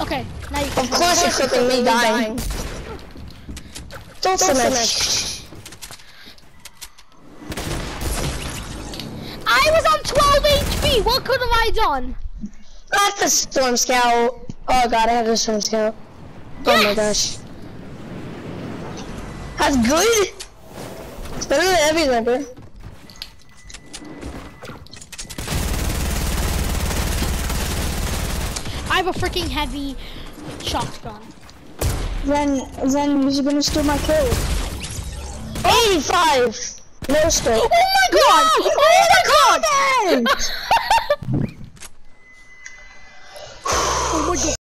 Okay, now you can. Of course you're clipping me dying. Don't finish. I was on 12 HP. What could have I done? That's the Storm Scout. Oh god, I have the Storm Scout. Yes. Oh my gosh. That's good. It's better than Heavy Sniper. I have a freaking heavy shotgun. Then you're gonna steal my kill. 85. No scope. Oh my god! No! Oh my god! Then! Oh my god!